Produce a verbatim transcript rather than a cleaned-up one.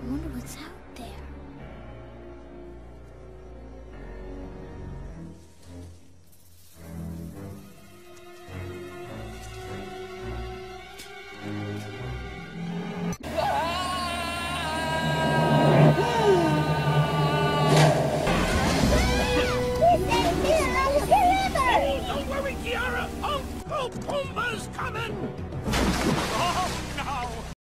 I wonder what's out there. Don't worry, Kiara! Uncle Pumbaa's coming!